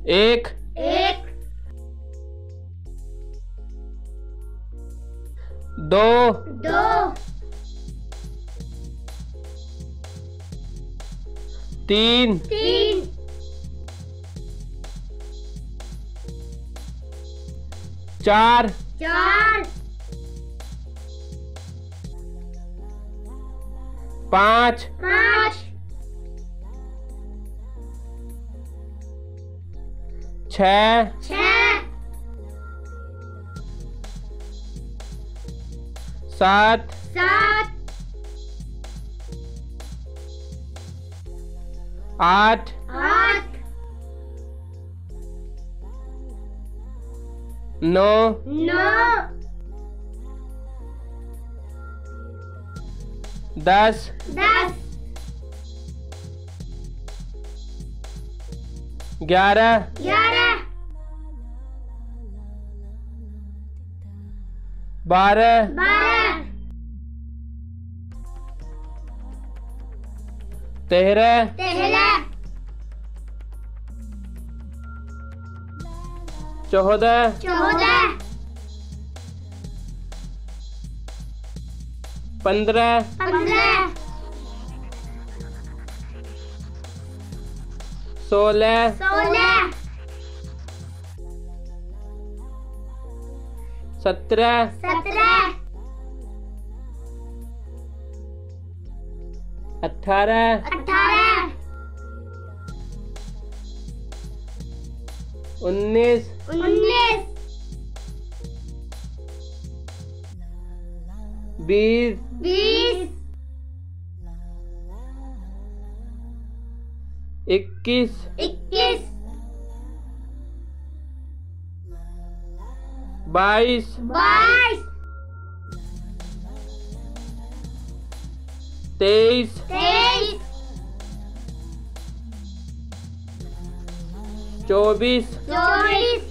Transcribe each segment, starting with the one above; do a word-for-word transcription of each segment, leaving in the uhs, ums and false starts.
एक एक दो दो तीन तीन चार चार पाँच पाँच छः छः सात सात आठ आठ नौ नौ दस दस ग्यारह ग्यारह बारह बारह तेरह तेरह चौदह चौदह पंद्रह पंद्रह सोलह सोलह सत्रह सत्रह अठारह अठारह उन्नीस उन्नीस बीस बीस इक्कीस इक्कीस बाईस बाईस तेईस तेईस चौबीस चौबीस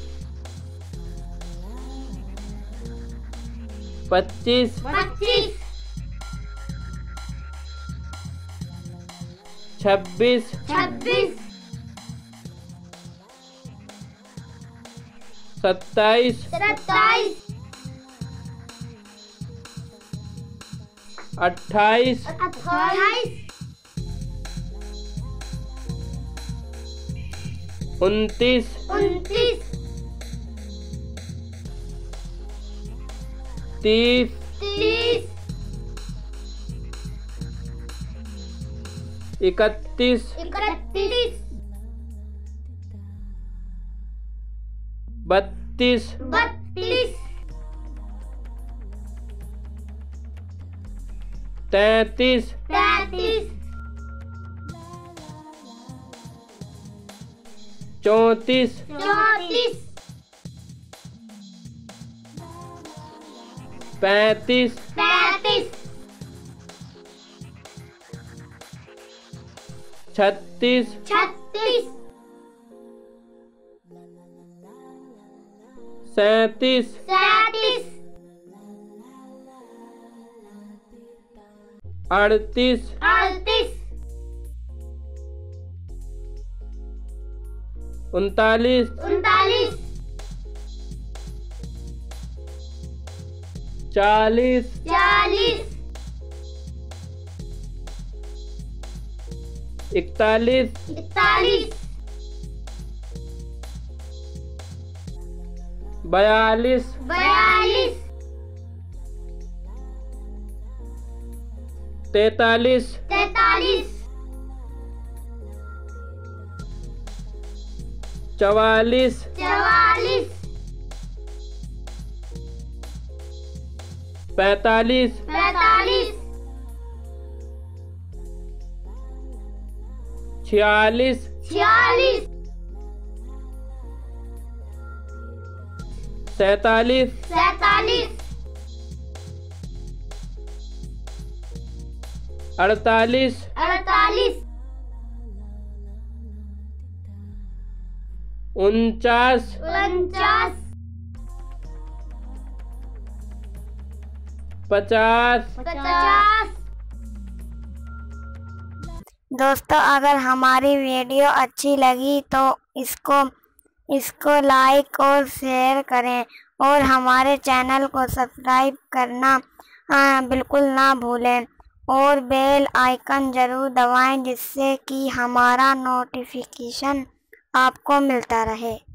पच्चीस पच्चीस छब्बीस छब्बीस सत्ताईस सत्ताईस अट्ठाईस अट्ठाईस उनतीस उनतीस तीस तीस इकतीस इकतीस बत्तीस बत्तीस तैंतीस तैंतीस चौंतीस चौंतीस पैंतीस पैंतीस छत्तीस छत्तीस सैंतीस सैंतीस अड़तीस अड़तीस उनतालीस उनतालीस चालीस चालीस इकतालीस इकतालीस बयालीस बयालीस तैतालीस तैतालीस चवालीस चवालीस पैंतालीस पैंतालीस छियालीस छियालीस सैंतालीस सैंतालीस अड़तालीस अड़तालीस उनचास उनचास पचास पचास। दोस्तों अगर हमारी वीडियो अच्छी लगी तो इसको इसको लाइक और शेयर करें और हमारे चैनल को सब्सक्राइब करना आ, बिल्कुल ना भूलें और बेल आइकन ज़रूर दबाएं जिससे कि हमारा नोटिफिकेशन आपको मिलता रहे।